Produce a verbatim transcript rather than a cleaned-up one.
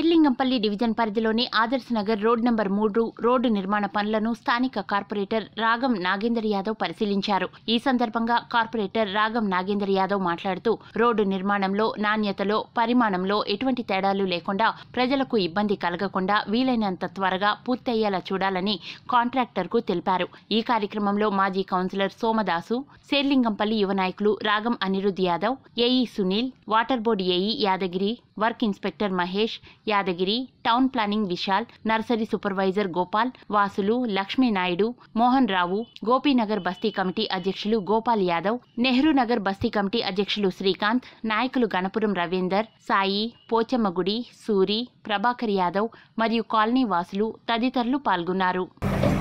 Serilingampally division పరిధిలోని Adarsh Nagar road number మూడు road నిర్మాణ పనులను స్థానిక కార్పొరేటర్ రాగం నాగేందర్ యాదవ్ పరిశీలించారు. ఈ సందర్భంగా కార్పొరేటర్ రాగం నాగేందర్ యాదవ్ మాట్లాడుతూ రోడ్డు నిర్మాణంలో నాణ్యతలో పరిమాణంలో ఎటువంటి తేడాలు లేకుండా ప్రజలకు ఇబ్బంది కలగకుండా వీలైనంత త్వరగా పూర్తయ్యేలా చూడాలని కాంట్రాక్టర్కు తెలిపారు. ఈ కార్యక్రమంలో మాజీ కౌన్సిలర్ సోమదాసు, శేర్లింగంపల్లి యువ నాయకులు Ragam Anirudh Yadav, AE Sunil, water board AE Yadagiri, work inspector Mahesh Yadagiri, town planning Vishal, nursery supervisor Gopal, Vasulu, Lakshminaidu, Mohan Rao, Gopinagar బస్తీ కమిటీ అధ్యక్షులు గోపాల్ యాదవ్, నెహ్రూ నగర్ బస్తీ కమిటీ అధ్యక్షులు శ్రీకాంత్, నాయకులు గణపురం రవీందర్, సాయి, పోచమ్మగుడి, సూరి, ప్రభాకర్ యాదవ్ మరియు కాలనీ వాసులు తదితరులు పాల్గొన్నారు.